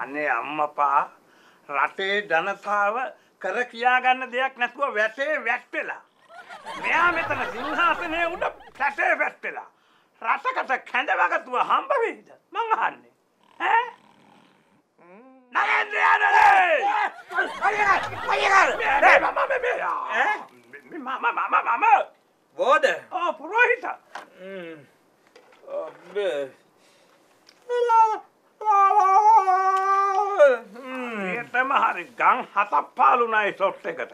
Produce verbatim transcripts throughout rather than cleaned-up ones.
අනේ අම්මපා රටේ ජනතාව කර කියා ගන්න දෙයක් නැතුව වැටේ වැට්ටෙලා. මෙයා මෙතන සිංහාසනයේ උඩ පැටේ වැට්ටෙලා. රටකට කැඳවගතුව හම්බ වෙයිද? මං අහන්නේ. ඈ? නරේන්ද්‍ර යාදලේ! අයියා! අයියා! මම මම ඈ? මම මම මම බෝද? ආ පුරোহিත. හ්ම්. අබ්බේ. ඒතම හරි ගම් හතක් පාලුණයි ෂොට් එකට.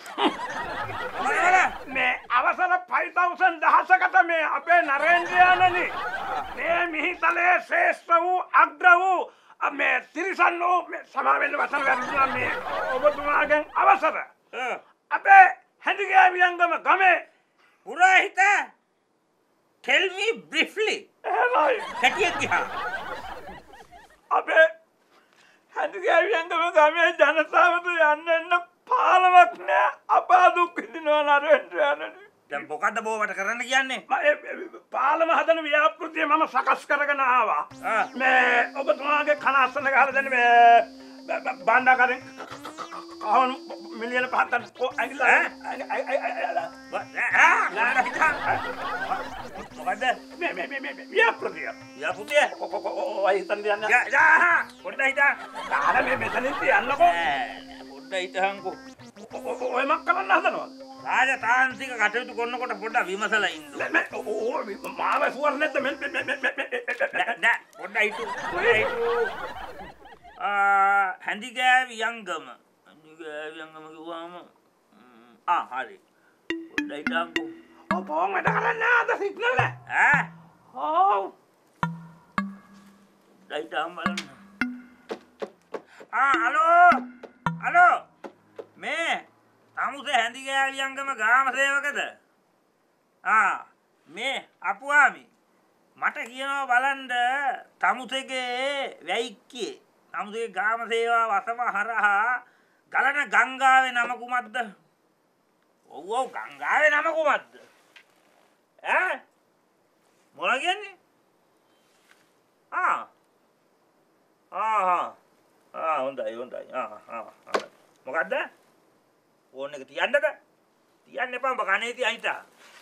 මේ අවසර ෆයිව් තවුසන්ඩ් දහසකට මේ අපේ නරේන්ද්‍රයානනි මේ මිහිතලේ ශ්‍රේෂ්ඨ වූ අග්‍ර වූ මේ තිරිසන් වූ සමාවෙන්න වසන වැරදුනා මේ ඔබතුමාගෙන් අවසර අපේ හැඳිගෑවියංගම ගමේ පුරোহিත tell me briefly එහෙමයි කටියක් දිහා අපේ හැඳිගෑවියංගම ගමේ ජනතාවට යන්න එන්න පාලමක් නෑ අපා දුක් විඳිනවා නරේන්ද්‍රයානනි. දැන් මොකද්ද බෝවට කරන්න කියන්නේ? පාලම හදන ව්‍යාපෘතිය මම සකස් කරගෙන ආවා. මේ ඔබතුමාගේ කන අස්සන ගහලා දෙන්න මේ බණ්ඩාකාරෙන් කවුන් මිලියන පහක් ඇඟිලා මොකද්ද මේ මේ මේ ව්‍යාපෘතිය ව්‍යාපෘතිය ඔය හිතන් දියන්න යා යා පොඩ්ඩක් හිතා කාල මේ මෙතනින් තියන්නකෝ පොඩ්ඩක් හිතහන්කෝ ඔය මක් කරන්න හදනවද? රාජතාන්ත්‍රික කටයුතු කරනකොට පොඩ්ඩක් විමසලා ඉන්න ඕ මාව සුවර් නැද්ද මෙන් නෑ නෑ පොඩ්ඩක් හිතු පොඩ්ඩක් හිතු ආ හැඳිගෑවියංගම හැඳිගෑවියංගම කිව්වම ආ හරි පොඩ්ඩක් හිතන්කෝ ඔව් පොන් වැඩ කරන්නේ අද සිග්නල් නෑ ඈ ඔව් ඩයිටම් බලන්න ආ හලෝ හලෝ මේ තමුසේ හැඳිගෑවියංගම ග්‍රාම සේවකද? ආ මේ අපුවාමි මට කියනවා බලන්න තමුසේගේ වැයික්කේ තමුසේගේ ග්‍රාම සේවා වසම හරහා ගලන ගංගාවේ නම කුමක්ද? ඔව් ඔව් ගංගාවේ නම කුමක්ද? ඈ මොනවා කියන්නේ? ආ ආ ආ හොඳයි හොඳයි ආ ආ මොකද්ද? ෆෝන් එක තියන්නද? තියන්න එපා උඹ කනේ තියන් හිටා.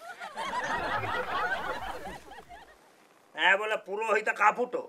ඈ බල පුරোহিত කපුටෝ.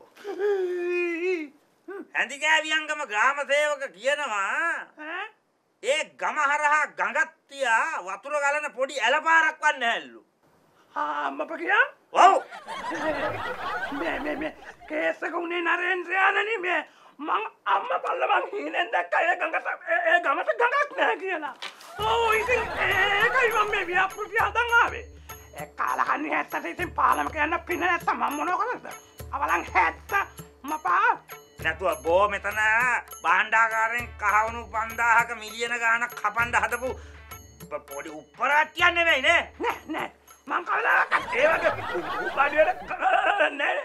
හැඳිගෑවියංගම ග්‍රාම සේවක කියනවා ඒ ගම හරහා ගඟක් තියා වතුර ගලන පොඩි ඇලපාරක් වන්න හැල්ලු. ආ අම්මපා කියා? ඔව්. මේ මේ මේ කේස් එක උනේ නරේන්ද්‍රයානනි මේ මං අම්මා බල්ලා මං හීනෙන් දැක්කා ඒ ගඟට ඒ ගමට ගඟක් නැහැ කියලා. ඔව් ඉතින් ඒකයි මම මේ ව්‍යාපෘතිය හදන් ආවේ. ඒ කාලකන්ණි හැත්තට ඉතින් පාලම කියන්න පින නැත්තම් මම මොනව කරන්නද? අවලං හැත්ත මපා නැතුව බෝ මෙතන භාණ්ඩාකාරයෙන් කහවණු පන්දාහක මිලියන ගාණක් කපන්න හදපු පොඩි උප්පරාට්ටියක් නෙවෙයි නේ. නෑ නෑ මං කවදාවත් ඒ වගේ උපාඩියට නෑ.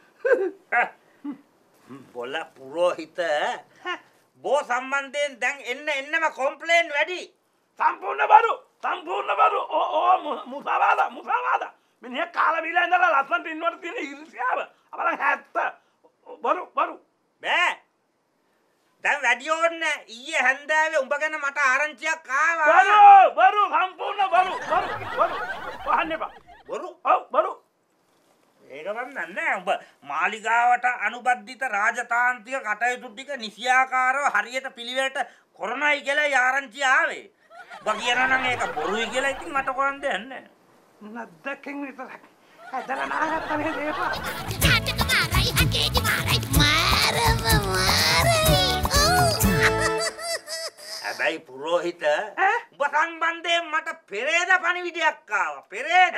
බොල පුරোহিত බෝ සම්බන්ධයෙන් දැන් එන්න එන්නම කොම්ප්ලේන් වැඩි. සම්පූර්ණ බරු සම්පූර්ණ බරු ඕ ඕ මුසාවාදා මුසාවාදා මිනිහ කාලා බීලා ඉඳලා ලස්සනට ඉන්නවට තියෙන ඊර්ෂ්‍යාව අපලන් හැත්ත බරු බරු බෑ දැන් වැඩි ඕනේ ඊයේ හැන්දෑවේ උඹ ගැන මට ආරංචියක් ආවා. බරු බරු සම්පූර්ණ බරු බරු බරු වහන්න එපා. බරු ඔව් බරු ඒක වන්න නෑ උඹ මාලිගාවට අනුබද්ධිත රාජතාන්ත්‍රික කටයුතු ටික නිසියාකාරව හරියට පිළිවෙලට කරනයි කියලා ආරංචිය ආවේ. උඹ කියනවා නම් ඒක බොරුයි කියලා ඉතින් මට කරන්න දෙයක් නෑ. නද්දකින් විතරක් ඇදලා නාගත්ත නේද ඒක? තාත්තක මාරයි අකේජි මාරයි මාරම මාරයි. හැබැයි පුරোহিত උඹ සම්බන්ධයෙන් මට පෙරේද පණිවිඩයක් ආවා. පෙරේද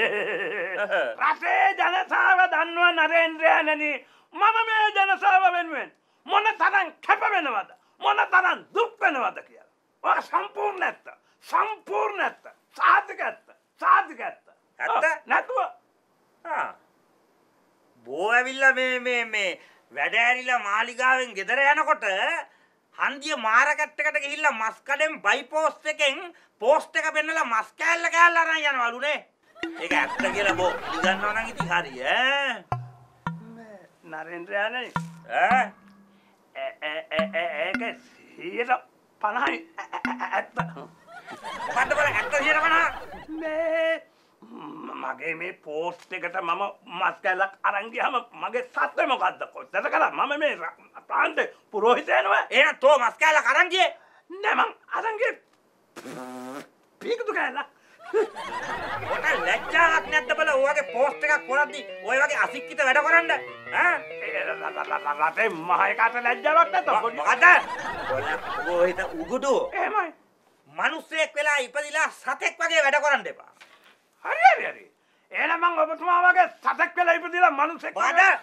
රටේ ජනතාව දන්නවා නරේන්ද්‍රයානනි මම මේ ජනතාව වෙනුවෙන් මොන තරම් කැප වෙනවද මොන තරම් දුක් වෙනවද කියලා. ඔය සම්පූර්ණ නැත්ත සම්පූර්ණ නැත්ත සාධක ඇත්ත සාධක ඇත්ත ඇත්ත නැතුව ආ බෝ ඇවිල්ලා මේ මේ මේ වැඩ ඇරිලා මාලිගාවෙන් ගෙදර යනකොට හන්දිය මාරකට්ටකට ගිහිල්ලා මස් කඩෙන් බයිපෝස්ට් එකෙන් පෝස්ට් එක පෙන්නලා මස් කෑල්ල කෑල්ල අරන් යනවලු නේ. ඒක ඇත්ත කියලා බෝ පිළිගන්නවා නම් ඉතින් හරි ඈ. නරේන්ද්‍රයානි ඈ ඒක සියයට පණහයි ඇත්ත. මොකද්ද බල ඇත්ත සියයට පනහ? මේ මගේ මේ පෝස්ට් එකට මම මස් කැල්ලක් අරන් ගියාම මගේ සත්‍ය මොකද්ද? කොච්චර කළා මම මේ ප්‍රාන්තේ පුරෝහිතයනවා. එහෙනම් තෝ මස් කෑල්ලක් අරන් ගියේ? නෑ මං අරන් ගියේ පීකතු කැල්ලක්. ඔට ලැජ්ජාවක් නැද්ද බල ඔයගේ පෝස්ට් එකක් කරද්දි ඔය වගේ අසික්කිත වැඩ කරන්න ඈ රටේ මහයකට ලැජ්ජාවක් නැත. මොකද ඔල පුරෝහිත උගුඩු එහෙමයි. මිනිස්සෙක් වෙලා ඉපදිලා සතෙක් වගේ වැඩ කරන්න එපා. හරි හරි හරි. එහෙනම් මං ඔබතුමා වගේ සතෙක් වෙලා ඉපදිලා මිනිස්සෙක් මොකද ඈ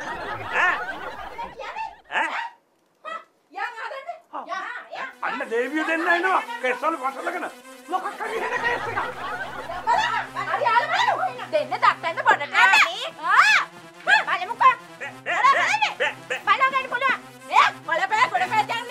ඈ අන්න දේවිය දෙන්න එනවා. කෙස්සල් වටලගෙන මොකක් හරි වෙන කේස් එකක්. දෙන්න දක්කන්න පොඩට ආ බලමුකෝ බලන්න පුළුවන් ඒ බලපෑ ගොඩපෑ යන්නේ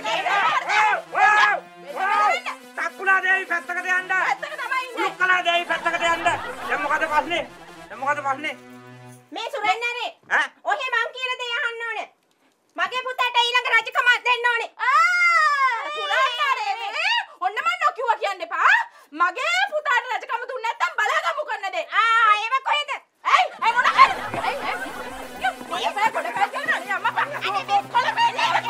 කතා තක්කුලා දේවි පැත්තකට යන්න. පැත්තක තමයි ඉන්නේ. උලුක්කලා දේවි පැත්තකට යන්න. දැන් මොකද ප්‍රශ්නේ? දැන් මොකද ප්‍රශ්නේ? මේ සුරෙන්නනේ ඈ ඔහේ මං කියන දේ අහන්න ඕනේ. මගේ පුතාට ඊළඟ රජකම දෙන්න ඕනේ. ආ සුරෙන්නනේ මේ ඔන්න මං නොකියුවා කියන්න එපා. මගේ පුතාට රජකම දුන්නේ නැත්තම් බලාගමු කරන දේ. ආ ඒව කොහෙද? ඇයි ඇයි මොන කරද? ඇයි ඇයි මොය බෑ කොට බෑ කියනවා නේ අම්මා පා. අනේ මේ කොළ බෑ නේ ඒව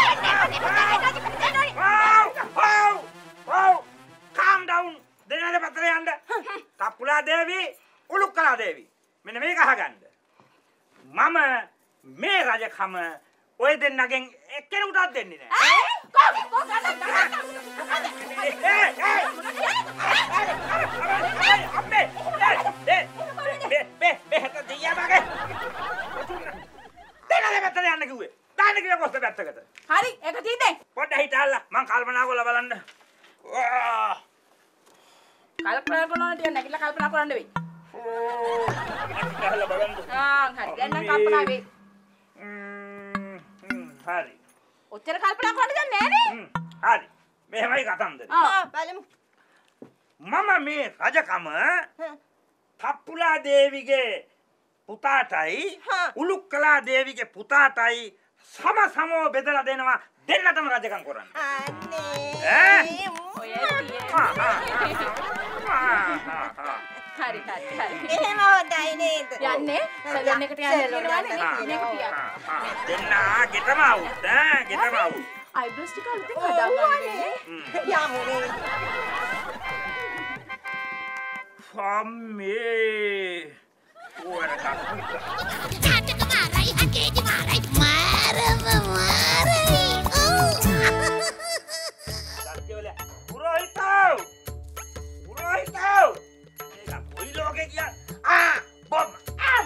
Wow! Wow! Wow! Calm down. දෙන්නද පැත්තට යන්න. තප්පුලා දේවි, උලුක්කලා දේවි. මෙන්න මේක අහගන්න. මම මේ රජකම ඔය දෙන්නගෙන් එක්කෙනෙකුටවත් දෙන්නේ නැහැ. ඈ කො කො ගන්න ගන්න. ඒ ඒ අම්මේ. ඒ බේ බේ බේ හත දියා මගේ. දෙන්නද පැත්තට යන්න කිව්වේ. දාන්න කියලා කොස්ත පැත්තකට. හරි ඒක තීතේ. පොඩ්ඩ හිටාල්ලා මං කල්පනා කරලා බලන්න. කල්පනා කරනවා ටික නැගිටලා කල්පනා කරන්න වෙයි. ඕ හිටාල්ලා බලන්න. ආ හරි දැන් නම් කල්පනා වෙයි. ම්ම් හරි. ඔච්චර කල්පනා කරන්න දැන් නෑනේ. ම්ම් හරි. මෙහෙමයි කතන්දරේ. ආ බලමු. මම මේ රජකම තප්පුලා දේවිගේ පුතාටයි උලුක්කලා දේවිගේ පුතාටයි සම සමව බෙදලා දෙනවා. දෙන්නටම රජකම් කරන්න. අනේ ඔය හරි හරි හරි. එහෙම හොඳයි නේද? යන්නේ සැලොන් එකට යන්න කියනවානේ නේ. මේක තියන්න. දෙන්න ගෙටම අවුත් ඈ ගෙටම අවුත්. අයිබ්‍රෝස් ටික අලුතෙන් හදාගන්නේ. යමු නේ. අම්මේ ඔයාලා Catek marai, hakedi marai, marama marai. පුරෝහිතෝ! පුරෝහිතෝ! ඒක කොයි ලෝකේ කිය? ආ! බොම්! ආ!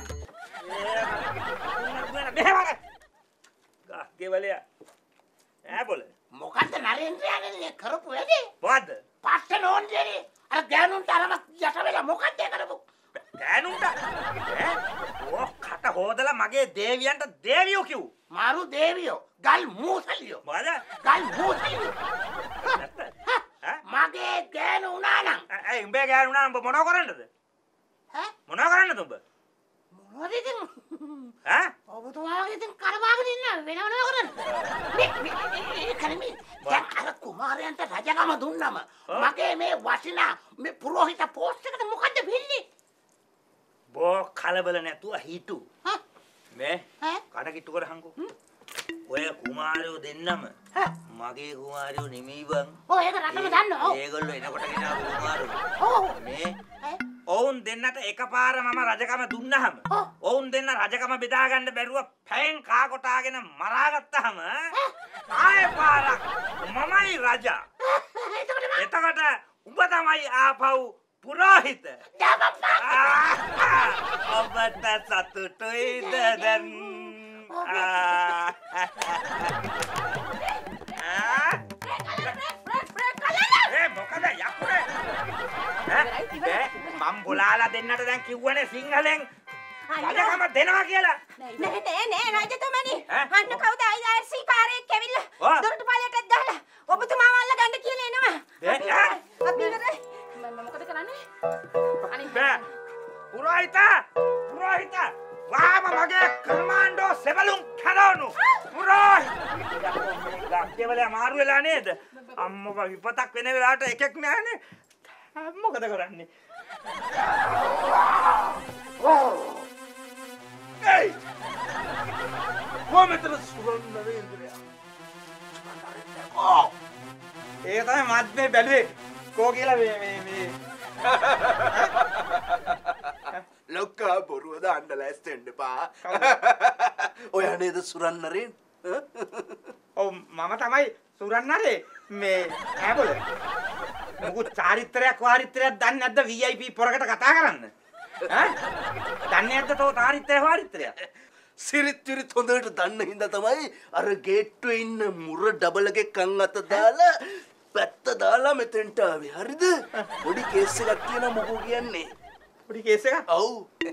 මෙහෙම ගහගේ වලයා. ඈ බොල. මොකද්ද නරේන්ද්‍රයාගේ කරපු වැඩේ? මොකද්ද? පස්ස නෝන්ජේනේ. අර ගෑනුන්ට අරම යට වෙලා මොකද්ද ඒ කරපු? ගෑනුන්ට ඈ ඕ කට හොදලා මගේ දේවියන්ට දේවියෝ කිව්. මාරු දේවියෝ ගල් මූසලියෝ. මොකද? ගල් මූසලියෝ. මගේ ගෑනු උනා නම් ඇයි උඹේ ගෑනු උනා උඹ මොනව කරන්නද? ඈ මොනව කරන්නද උඹ? මොනවද ඉතින්? ඈ? ඔබතුමාගේ ඉතින් කරවාගෙන ඉන්න වෙනව නෑ කරන්නේ. මේ මේ කන්නේ දැන් අර කුමාරයන්ට රජකම දුන්නම මගේ මේ වටිනා මේ පුරෝහිත පෝස්ට් එකට මොකද්ද වෙන්නේ? බෝ කලබල නැතුව හිටු. හා මේ ඈ කඩ කිට්ටු කරහන්කෝ. ඔය කුමාරයෝ දෙන්නම මගේ කුමාරයෝ නෙමෙයි බං. ඔය ඒක රටම දන්නවා. ඔව්. ඒගොල්ලෝ එනකොට ගෙනාවු කුමාරයෝ. ඔව්. මේ ඈ ඔවුන් දෙන්නට එකපාර මම රජකම දුන්නාම ඔවුන් දෙන්න රජකම බෙදා ගන්න බැරුව පැයෙන් කා කොටාගෙන මරාගත්තාම ආයෙ පාරක් මමයි රජා. එතකොට උඹ තමයි ආපහු පුරෝහිත. ඔබට සතුටුයිද දැන්? ඒ මොකද යකුරේ? මම බොලාලා දෙන්නට දැන් කිව්වනේ සිංහලෙන් රජකම දෙනවා කියලා. නෑ නෑ නෑ රජතුමනි. ඈ? අන්න කවුද ආයිසී කාර්යයක් ඇවිල්ලා ඔව්. දොරටු පාලයටත් දාලා ඔබතුමාව අල්ල ගන්න කියලා එනවා. ඈ? ඈ? අපි ඉවරයි. මම මොකද කරන්නේ? අනිත් බෑ. පුරෝහිත! පුරෝහිත! වාම මගේ කමාන්ඩෝ සෙබළුන් කනවනු. පුරෝහිත! කෙවල අමාරු වෙලා නේද? අම්මෝ විපතක් වෙන වෙලාවට එකෙක් නැහනේ. මොකද කරන්නේ? Hey! කොහොමද සුරන්නරේ ඉන්ද්‍රිය? ඕ! ඒක තමයි මත් මේ බැලුවේ. කෝ කියලා මේ මේ මේ ලොක්කා බොරුව දාන්න ලෑස්ති වෙන්න එපා. ඔයා නේද සුරන්නරේ? ඔව් මම තමයි සුරන්නරේ මේ ඈබොල. මොකද චාරිත්‍රාක් වාරිත්‍රාක් දන්නේ නැද්ද V I P පොරකට කතා කරන්න? ඈ? දන්නේ නැද්ද තෝ චාරිත්‍රාක් වාරිත්‍රාක්? සිරිත් විරිත් හොඳට දන්න හින්දා තමයි අර ගේට්ටුවේ ඉන්න මුර ඩබල් එකේ කන් අත දාලා පැත්ත දාලා මෙතෙන්ට ආවේ. හරිද? පොඩි කේස් එකක් තියෙනවා මොකෝ කියන්නේ. පොඩි කේස් එකක්? ඔව්.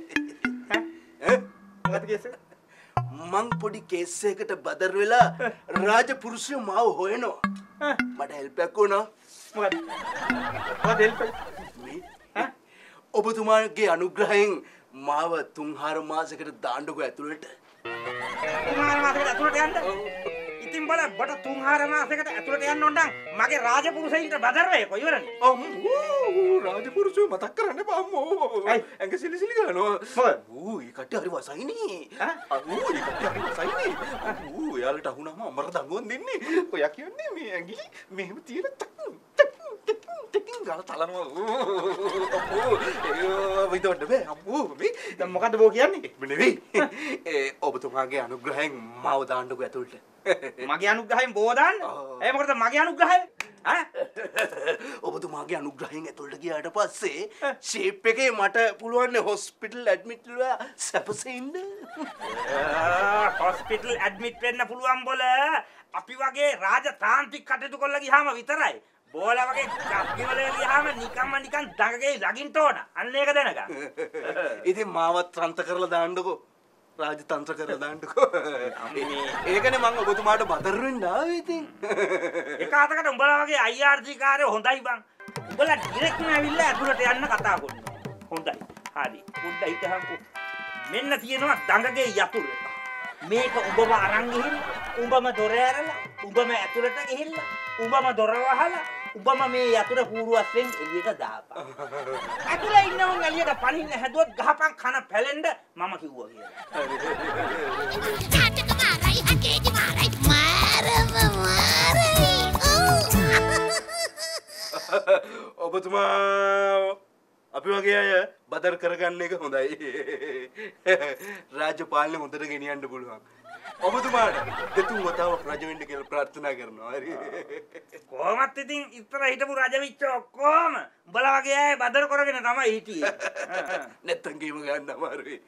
ඈ? මොකද කේස් එක? මං පොඩි කේස් එකකට බදර් වෙලා රාජපුරුෂයෝ මාව හොයනවා. මට හෙල්ප් එකක් වුණා. මොකද? මොකද හෙල්ප් එක? මේ ඈ ඔබතුමාගේ අනුග්‍රහයෙන් මාව තුන් හාර මාසයකට දාන්නකෝ ඇතුළට. තුන් හාර මාසයකට ඇතුළට යන්න? ඉතින් බල බට තුන් හාර මාසයකට ඇතුළට යන්න ඕන නම් මගේ රාජපුරුෂයින්ට බදර් වේ කොයිවරනේ? අම්මෝ රාජපුරුෂයෝ මතක් කරන්න එපා අම්මෝ. ඇඟ සිලි සිලි ගන්නවා. මොකද? ඌ ඒ කට්ටිය හරි වසයිනේ. ඈ ඌ ඒ කට්ටිය හරි වසයිනේ. ඌ එයාලට අහුනම අමර දඟුවන් දෙන්නේ. ඔයා කියන්නේ මේ ඇඟිලි මෙහෙම තියලා ටක් ටක් ටක් ගාලා තලනවා. අම්මෝ ඒ විදොන්න බෑ අම්මෝ මේ දැන් මොකද්ද බෝ කියන්නේ? නෙවෙයි. ඒ ඔබතුමාගේ අනුග්‍රහයෙන් මාව දාන්නකෝ ඇතුළට. මගේ අනුග්‍රහයෙන් බෝ දාන්න? ඒ මොකටද මගේ අනුග්‍රහය? ඈ? ඔබතුමාගේ අනුග්‍රහයෙන් ඇතුළට ගියාට පස්සේ ෂේප් එකේ මට පුළුවන් හොස්පිටල් ඇඩ්මිට් වෙලා සැපසෙන්න. හොස්පිටල් ඇඩ්මිට් වෙන්න පුළුවන් බොල. අපි වගේ රාජතාන්ත්‍රික කටයුතු කරලා ගියාම විතරයි. බෝලා වගේ කප්පිවල ගියාම නිකම්ම නිකන් දඟගේ ළඟින්ට ඕන. අන්න ඒක දැනගන්න. ඉතින් මාවත් ත්‍රන්ත කරලා දාන්නකෝ. රාජතන්ත්‍ර කරලා දාන්නකෝ. ඒකනේ මම ඔබතුමාට බදර් වෙන්න ආවේ ඉතින්. එක අතකට උඹලා වගේ I R G කාර්යය හොඳයි බං. උඹලා ඩිරෙක්ට්ම ඇවිල්ලා ඇතුළට යන්න කතා කරනවා. හොඳයි. හරි. උඩ හිටහන්කෝ. මෙන්න තියෙනවා දඟගේ යතුරු. මේක උඹම අරන් ගිහින් උඹම දොර ඇරලා උඹම ඇතුළට ගිහිල්ලා උඹම දොර වහලා උඹම මේ යතුරු පූර්වස්යෙන් එළියට දාපන්. ඇතුළේ ඉන්නවන් එළියට පනින්න හැදුවොත් ගහපන් කන පැලෙන්න මම කිව්වා කියලා. Chatak marai, hakedi marai, maram marai. ඔබතුමා අපි වගේ අය බදර් කරගන්න එක හොඳයි. රාජ්‍ය පාලනය හොඳට ගෙනියන්න පුළුවන්. ඔබතුමාට දෙතුන් වතාවක් රජ වෙන්න කියලා ප්‍රාර්ථනා කරනවා. හරි. කොහොමත් ඉතින් ඉස්සර හිටපු රජවිච්ච ඔක්කොම උඹලා වගේ අය බදර් කරගෙන තමයි හිටියේ. නැත්තම් ගේම ගන්න අමාරුයි.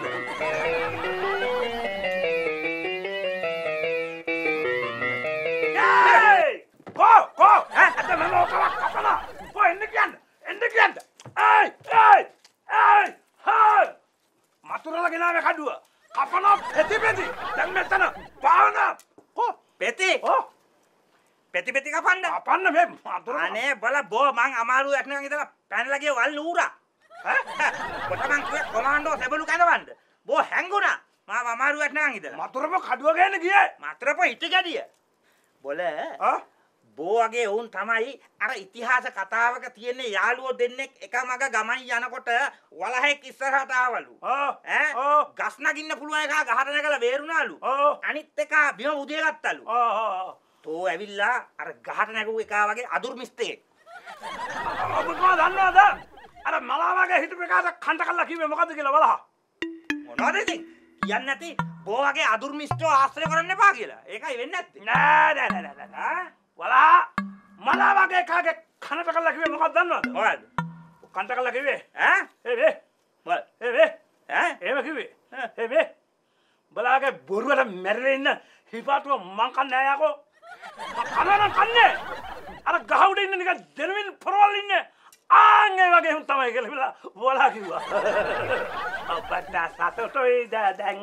කෝ කෝ ඈ අද මම ඔකවක් කපලා. කො එන්න කියන්න. එන්න කියන්න. ඒයි ඒයි ඒයි හා මතුරලා ගෙනාවේ කඩුව. කපන පෙති පෙති. දැන් මෙතන පාවන. කො පෙති? ඔව්. පෙති පෙති කපන්න. කපන්න මේ මතුර. අනේ බල බෝ මං අමාරු යක්නන් ඉතලා පැනලා ගිය වල් නූරා. ඈ කොට මං කිව්වේ කොමාන්ඩෝ සෙබළු කැඳවන්න. බෝ හැංගුණා. මම අමාරු යක්නන් ඉතලා. මතුරපො කඩුව ගේන්න ගියේ. මතුරපො ඉටි ගැඩිය. බොල ආ බෝ වගේ උන් තමයි අර ඉතිහාස කතාවක තියෙන යාළුවෝ දෙන්නෙක් එක මග ගමන් යනකොට වලහෙක් ඉස්සරහට ආවලු. ඈ ගස් නගින්න පුළුවන් එකා ගහට නැගලා බේරුණාලු. අනිත් එකා බිම උදිය ගත්තලු. තෝ ඇවිල්ලා අර ගහට නැගුව එකා වගේ අදුරු මිස්ටේක්. ඔබතුමා දන්නවද? අර මලා වගේ හිටපු එකාට කන්ට කළා කිව්වේ මොකද්ද කියලා බලහ. මොනවද ඉතින්? කියන්නේ නැති බෝ වගේ අදුරු මිස්ටෝ ආශ්‍රය කරන්න එපා කියලා. ඒකයි වෙන්නේ නැත්තේ. නෑ නෑ නෑ නෑ නෑ. වලා මලා වගේ කාගේ කනට කළා කිව්වේ මොකක්ද දන්නවද? මොකද්ද? කන්ට කළා කිව්වේ ඈ? ඒ වේ. මොකද? ඒ වේ. ඈ? එහෙම කිව්වේ. ඒ වේ. බලාගේ බොරුවට මැරෙලා ඉන්න හිපාටුව මං කන්නේ නෑ යකෝ. මං කනවා කන්නේ. අර ගහ උඩ ඉන්න නිකන් දෙනවින් පොරවල් ඉන්නේ. ආන් ඒ වගේ උන් තමයි කියලා බලා වලා කිව්වා. ඔබට සතුටුයි දැන්.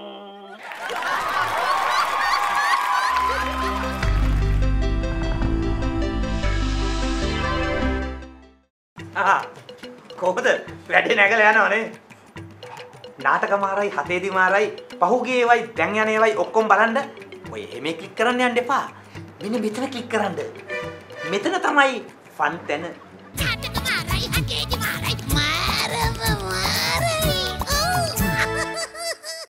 කොහොමද වැඩේ නැගලා යනවනේ. නාටක මාරයි හතේදි මාරයි පහුගිය ඒවයි දැන් යන ඒවයි ඔක්කොම බලන්න. ඔය එහෙම ක්ලික් කරන්න යන්න එපා. මෙන්න මෙතන ක්ලික් කරන්න. මෙතන තමයි ෆන් තැන.